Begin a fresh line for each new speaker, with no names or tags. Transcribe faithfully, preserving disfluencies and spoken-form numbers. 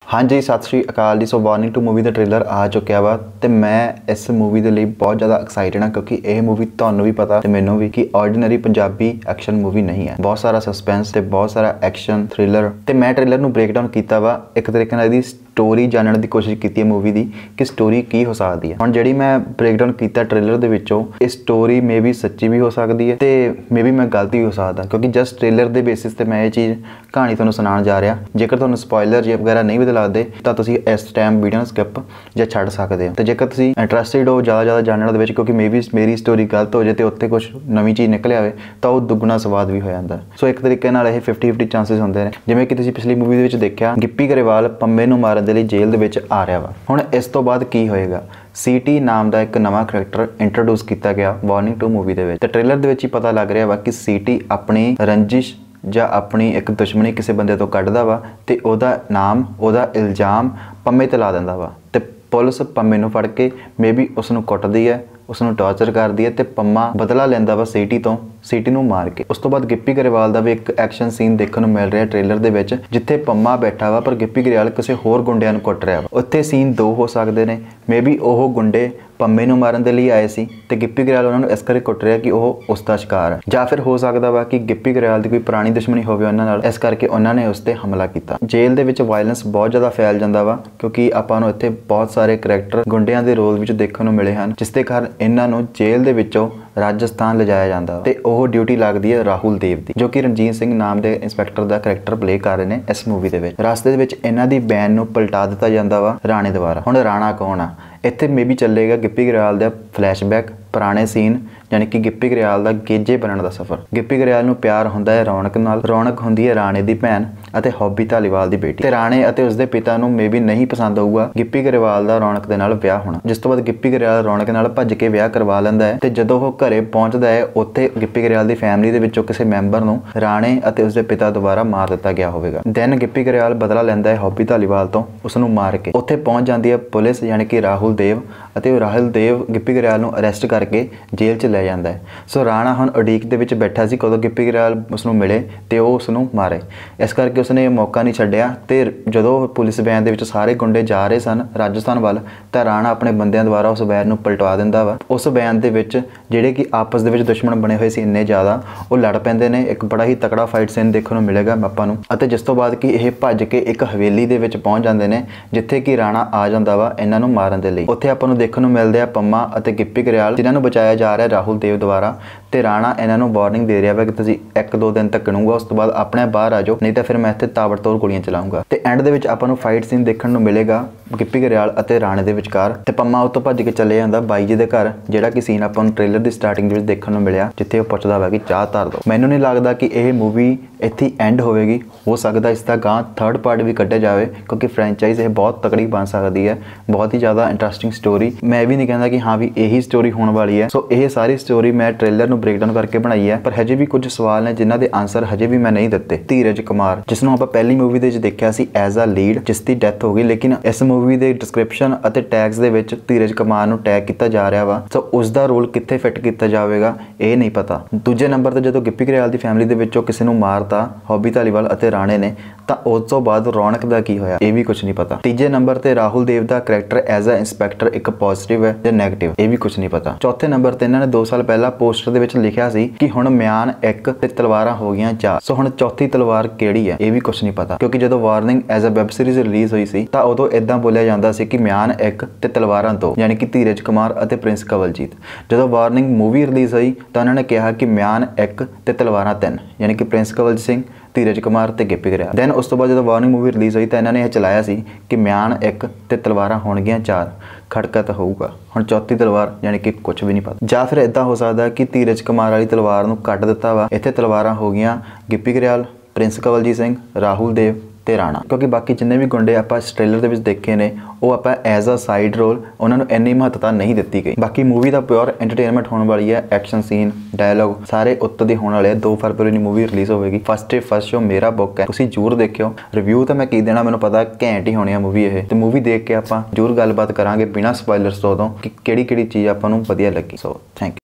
हाँ जी, सत श्री अकाल जी। सो वार्निंग टू मूवी का ट्रेलर आ चुका वा ते मैं इस मूवी के लिए बहुत ज़्यादा एक्साइटेड हाँ क्योंकि यह मूवी तुहानू भी पता ते मैनू भी कि ऑर्डिनरी पंजाबी एक्शन मूवी नहीं है। बहुत सारा सस्पेंस ते बहुत सारा एक्शन थ्रिलर ते मैं ट्रेलर नू ब्रेकडाउन किया वा एक तरीके नाल इहदी स्टोरी जानने की कोशिश की मूवी की कि स्टोरी की हो सकती है। हुण जिहड़ी मैं ब्रेकडाउन किया ट्रेलर दे विचों ये स्टोरी मे भी सच्ची भी हो सकती है ते मे भी मैं गलत भी हो सकता क्योंकि जस्ट ट्रेलर के बेसिस ते मैं ये चीज़ कहानी तुहानू सुनाउण जा रहा। जेकर तुहानू स्पॉयलर जे वगैरह नहीं भी लगदे तो तुसीं इस टाइम वीडियो स्किप या छड्ड सकदे हो। तो जेकर तुसीं इंटरस्टिड हो ज़्यादा ज़्यादा जानने दे विच क्योंकि मे भी मेरी स्टोरी गलत हो जाए तो उत्ते कुछ नवीं चीज़ निकल आए तो वह दुगना स्वाद भी हो जाता। सो एक तरीके नाल ये फिफ्टी फिफ्टी चांसिस होंदे ने। जिवें कि तुसीं पिछली मूवी दे विच देखिया गिप्पी गरेवाल पंमे नूं मारन दे लई जेल दे विच आ रहा वा। हुण इस तो बाद की होएगा? सीटी नाम का एक नवा करैक्टर इंट्रोड्यूस किया गया वार्निंग टू मूवी दे विच। ते ट्रेलर दे विच ही पता लग रहा वा कि सीटी अपनी रंजिश ਜਾਂ अपनी एक दुश्मनी किसी बंदे तो कढ़दा वा ते ओदा नाम ओदा इल्जाम पंमे ते ला दिंदा वा ते पुलिस पंमे नूं फड़ के मे बी उसनूं कुੱਟਦੀ है उसनूं टॉर्चर करती है ते पंमा बदला लैंदा वा सीटी तो सीटी नूं मार के। उस तो बाद गिप्पी गरेवाल का भी एक एक्शन सीन देखने को मिल रहा है ट्रेलर दे विच जिथे पंमा बैठा वा पर गिप्पी गरेवाल किसी होर गुंडिਆਂ ਨੂੰ कुੱਟ रहा वा। उत्थे सीन दो हो सकते हैं, मे बी ओह गुंडे पंमे नूं मारन दे लिए आए सी ते गिप्पी गरेवाल उन्होंने इस करके कुੱਟ रहा कि वह उसका शिकार है, या फिर हो सकता वा कि गिप्पी गरेवाल की कोई पुरानी दुश्मनी होवे उन्हां नाल इस करके उन्होंने उस पर हमला किया। जेल दे विच वायलेंस बहुत ज़्यादा फैल जाता वा क्योंकि आपां नूं इत्थे बहुत सारे करैक्टर गुंडिਆਂ के रोल विच देखने को मिले हैं जिसके कारण इन्हां नूं जेल दे विचों राजस्थान ले जाया जाता ते ओह ड्यूटी लगती है राहुल देव की जो कि रणजीत सिंह नाम के इंस्पैक्टर का करैक्टर प्ले कर रहे हैं इस मूवी के। रास्ते विच इन्हां दी बैन नूं पलटा दिता जाता वा राणे द्वारा। हुण राणा कौन आ? इत्थे मे भी चलेगा गिप्पी गरेवाल का फ्लैशबैक पुराने सीन यानी कि गिप्पी गरेवाल का गेजे बनने का सफ़र। गिप्पी गरेवाल नूं प्यार हुंदा है रौनक नाल, रौनक हुंदी है राणे की भैन अते हॉबी धालीवाल की बेटी ते राणे अते उसके पिता नूं मे भी नहीं पसंद होऊगा गिप्पी गरेवाल का रौनक दे नाल विआह होना। जिस तो बाद गिप्पी गरेवाल रौनक नाल भज के विआह करवा लैंदा है ते जदों ओह घरे पहुंचदा है उत्थे गिप्पी गरेवाल की फैमिली दे विचों किसी मैंबर नूं राणे अते उसके पिता द्वारा मार दिता गया होवेगा। दैन गिप्पी गरेवाल बदला लैंदा है हॉबी धालीवाल तो उसनूं मार के। उत्थे पहुंच जाती है पुलिस यानी कि राहुल देव अते राहुल देव गिप्पी गरेवाल नूं अरैसट करके जेल च लै जांदा है। सो राणा हुण उड़ीक दे विच बैठा सी कदों गिप्पी गरेवाल उसनूं मिले ते ओह उसनूं मारे, इस करके उसने ये मौका नहीं छड्डिया ते जदों पुलिस वैन दे विच सारे गुंडे जा रहे सन राजस्थान वाल तां राणा अपने बंदिਆਂ द्वारा उस वैन नूं पलटवा दिंदा वा। उस वैन दे विच जिहड़े कि आपस दे विच दुश्मन बने हुए सी इन्ने ज़्यादा वो लड़ पैंदे ने। एक बड़ा ही तकड़ा फाइट सीन देखने को मिलेगा आपां नूं अते जिस तो बाद कि यह भज के एक हवेली दे विच पहुंच जांदे ने जिथे कि राणा आ जांदा वा इन्हां नूं मारन दे लई। उत्थे आपां नूं देखण नूं मिलदे आ पंमा अते गिप्पी गरेवाल जिन्हां नूं बचाया जा रहा है राहुल देव द्वारा ते राणा इन्हां नूं वार्निंग दे रहा है कि तुसीं एक दो दिन तक गिणूंगा उस तो बाद अपने बाहर आ जाओ नहीं तो फिर मैं इत्थे ताबड़तोड़ गोलियां चलाऊंगा। ते एंड दे विच आपां नूं फाइट सीन देखण नूं मिलेगा गिप्पी गरेवाल अते राणे दे विचकार ते पंमा उत्तों भज के चले जांदा बाई जी दे घर जिहड़ा कि सीन आपां नूं ट्रेलर दी स्टार्टिंग दे विच देखण नूं मिलिया जिथे ओह पुछदा वा कि चाह धर दो। मैनूं नहीं लगदा कि यह मूवी इत्थे एंड होवेगी, हो सकदा इसका गांह थर्ड पार्ट भी कड्ढिया जाए क्योंकि फ्रेंचाइज यह बहुत तकड़ी बन सकती है, बहुत ही ज़्यादा इंटरस्टिंग स्टोरी। मैं भी नहीं कहता कि हाँ भी यही स्टोरी होने वाली है। सो यह सारी स्टोरी मैं ट्रेलर नूं ब्रेकडाउन करके बनाई है पर हजे भी कुछ सवाल ने जिन्हां दे आंसर हजे भी मैं नहीं दिते। धीरज कुमार जिसनों आपां पहली मूवी दे विच देखिया सी एज अ लीड जिसकी डैथ हो गई, लेकिन इस मूवी के डिस्क्रिप्शन अते टैग्स दे विच धीरज कुमार नूं टैग किया जा रहा वा। सो उसका रोल कित्थे फिट किया जाएगा ये नहीं पता। दूजे नंबर पर जो गिप्पी गरेवाल की फैमिली दे विचों किसी नूं मारता हॉबी धालीवाल अते राणे ने तो उस तो बाद रौनक का की होया ये भी कुछ नहीं पता। तीजे नंबर पर राहुल देव का करैक्टर एज अ इंस्पैक्टर एक पॉजिटिव है या नैगेटिव ये भी कुछ नहीं पता। चौथे नंबर पर इन्होंने दो साल पहला पोस्टर दे विच लिखिया सी कि हुण म्यान एक ते तलवारां हो गईयां चार। सो हुण चौथी तलवार किहड़ी है ये भी कुछ नहीं पता क्योंकि जो warning as a web series release हुई सी तां उदों इदां बोलिया जांदा सी कि म्यान एक ते तलवारां दो यानी कि धीरज कुमार अते प्रिंस कंवलजीत। जो वार्निंग मूवी रिलीज हुई तो उन्होंने कहा कि म्यान एक ते तलवारां तीन यानी कि प्रिंस कंवलजीत सिंह धीरज कुमार ते गिप्पी गरेवाल। दैन उस तो बाद जो वार्निंग मूवी रिलीज हुई तो इन्होंने यह चलाया सी कि म्यान एक ते तलवारां होणगीआं चार, खड़का तो होऊगा। हुण चौथी तलवार यानी कि कुछ भी नहीं पता। या फिर इदां हो सकता कि धीरज कुमार वाली तलवार नूं कट दिता वा इत्थे तलवारां हो गईआं गिप्पी गरेवाल, प्रिंस कंवलजीत सिंह, राहुल देव ते राणा क्योंकि बाकी जिन्ने भी गुंडे आपां इस ट्रेलर दे विच देखे ने वो आपां एज अ साइड रोल उन्होंने इन्नी महत्वता नहीं दी गई। बाकी मूवी का प्योर एंटरटेनमेंट होने वाली है, एक्शन सीन डायलॉग सारे उत्त दे होने वाले। दो फरवरी नूं मूवी रिलीज होगी। फस्ट डे फस्ट शो मेरा बुक है, तुसीं जरूर देखियो। रिव्यू तो मैं की देना मैनूं पता घैंट ही होनी है मूवी ये ते मूवी देख के आपां जरूर गलबात करांगे बिना स्पॉयलर्स तो कि किहड़ी किहड़ी चीज़ आपां नूं वधिया लगी। So thank you.